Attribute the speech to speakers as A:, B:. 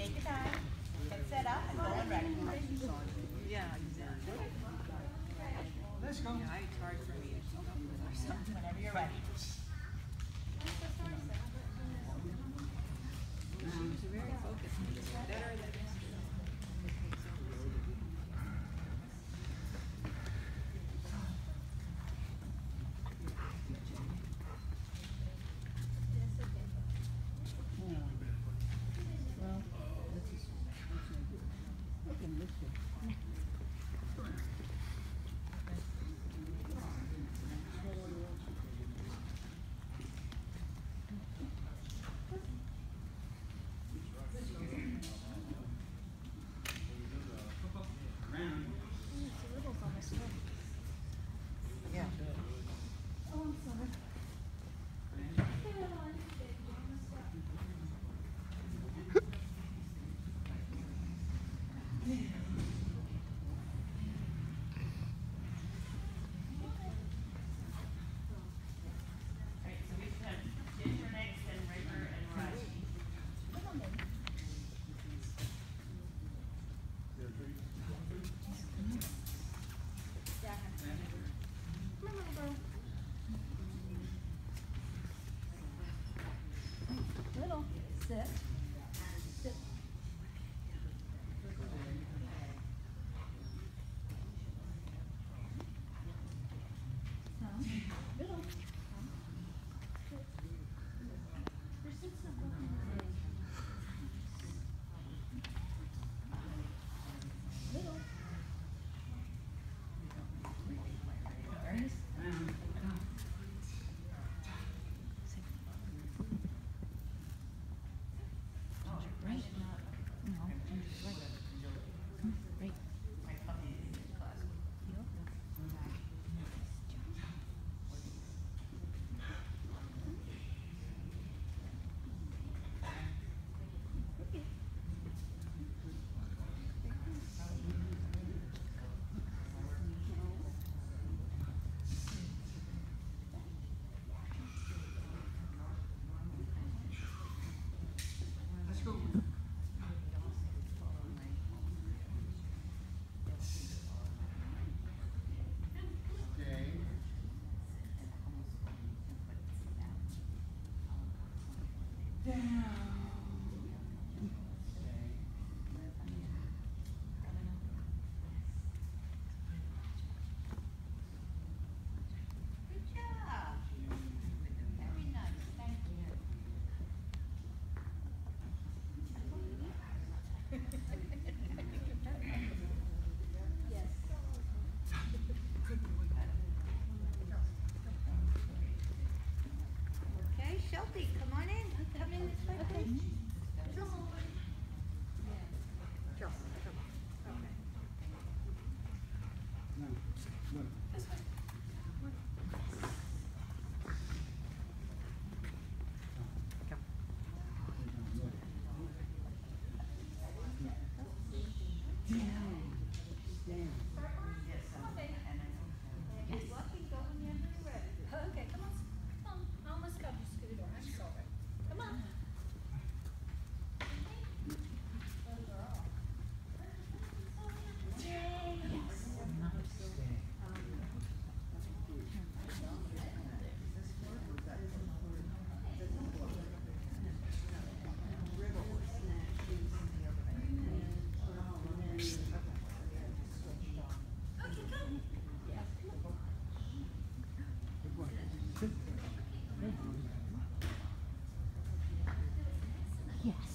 A: Take your time. Get set up and go and ready.
B: Yeah, exactly.
C: Let's go.
B: Yeah, it's hard for me to keep up with her.
A: Whenever you're ready.
B: She was very focused. Better than yesterday.
A: Yeah. Alright, so we have Ginger next, then River and Raji.
D: Little, sit. Sit. Come. Little. Come. Sit. Your sit's not going. Little. Ernest. Right. No, right. Right.
A: My puppy is in class.
C: Let's go. Okay. Down.
A: Good job. Very nice, thank you.
D: Yes.
E: Okay, Shelby, come on in. Come in this way, please. Joel, come on. Okay.
C: No, look.
E: Lucky, go whenever you're ready.
D: Okay, come on. Come on. I almost got you, Scooter. I'm sorry. Come on. Yes.